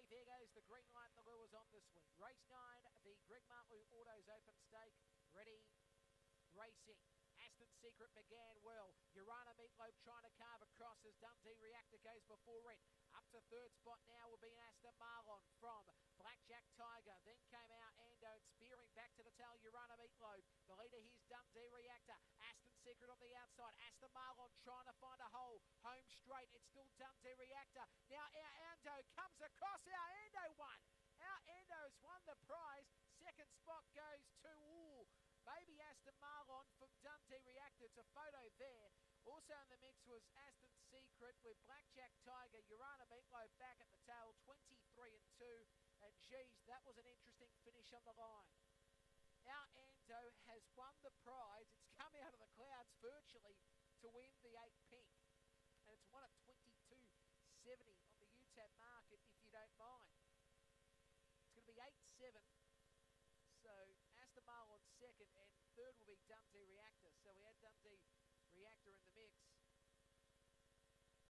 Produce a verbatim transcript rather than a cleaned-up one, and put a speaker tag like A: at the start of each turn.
A: there goes the green light. The lures on the swing. Race nine, the Greg Martley Autos Open Stake. Ready, racing. Aston Secret began well. Urana Meatloaf trying to carve across as Dundee Reactor goes before it. Up to third spot now will be an Aston Marlon from Blackjack Tiger. Then came out Ando and spearing back to the tail, Urana Meatloaf. The leader here's Dundee Reactor. Aston Secret on the outside. Aston Marlon trying to find a hole. Home straight. It's still Dundee Reactor. Now our Ando comes across. Our Ando won. Our Ando's won the prize. Second spot goes to ooh, Baby Aston Marlon from Dundee Reactor. It's a photo there. Also in the mix was Aston Secret with Blackjack Tiger, Urana Meatloaf back at the tail, twenty-three and two. And geez, that was an interesting finish on the line. Our Ando has won the prize. It's come out of the clouds virtually to win the eight pink. And it's won at twenty-two seventy on the U TAB market, if you don't mind. It's going to be eight seven. So Aston Marlon second, and third will be Dundee Reactor. So we had Dundee Reactor in the mix.